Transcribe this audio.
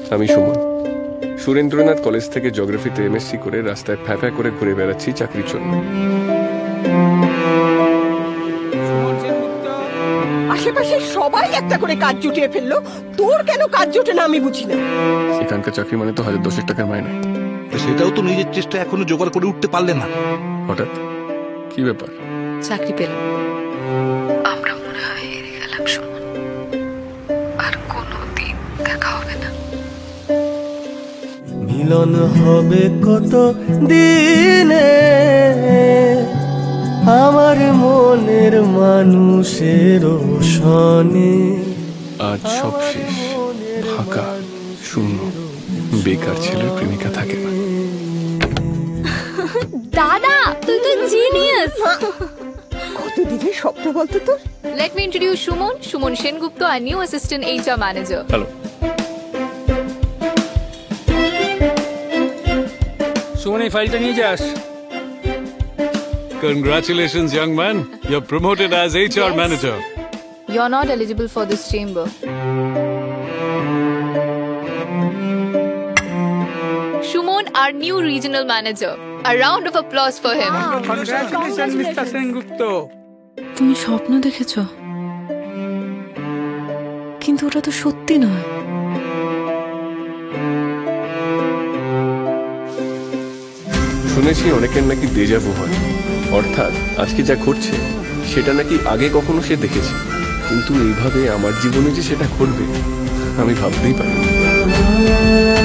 আমি সুমন, সুরেন্দ্রনাথ কলেজ থেকে জিওগ্রাফিতে এমএসসি করে রাস্তায় ফ্যাফ্যা করে ঘুরে বেড়াচ্ছি চাকরির জন্য। আশেপাশে সবাই একটা করে কাজ জুটিয়ে ফেললো, তোর কেন কাজ জোটে না আমি বুঝি না। এখানকার চাকরি মানে তো 1010 টাকার মাইনে। সেটাও তো নিজের চেষ্টা এখনো জোগাড় করে উঠতে পারলে না। হঠাৎ কি ব্যাপার? চাকরি পেলাম। আমরা মনে হয় হেরে গেলাম সুমন, আর কোনোদিন দেখা হবে না। মিলন হবে কত দিনে আমার মনের মানুষের সনে। আজ সব শেষ, ফাঁকা, শূন্য, বেকার ছেলের প্রেমিকা থাকে না। দাদা তুই তো জিনিয়াস। কতদিনের স্বপ্ন বলতো তোর? Let me introduce Shumon Sengupta, our new assistant HR manager. Hello. Suman, এই ফাইলটা নিয়ে যাস। Congratulations, young man. You're promoted as HR manager. You're not eligible for this chamber. Shumon, our new regional manager. A round of applause for him. Congratulations, Mr. Sengupta. তুমি স্বপ্ন দেখেছ, কিন্তু ওটা তো সত্যি নয়। শুনেছি অনেকের নাকি দেজাভু হয়, অর্থাৎ আজকে যা ঘটছে সেটা নাকি আগে কখনো সে দেখেছে, কিন্তু এইভাবে আমার জীবনে যে সেটা ঘটবে আমি ভাবতেই পারি।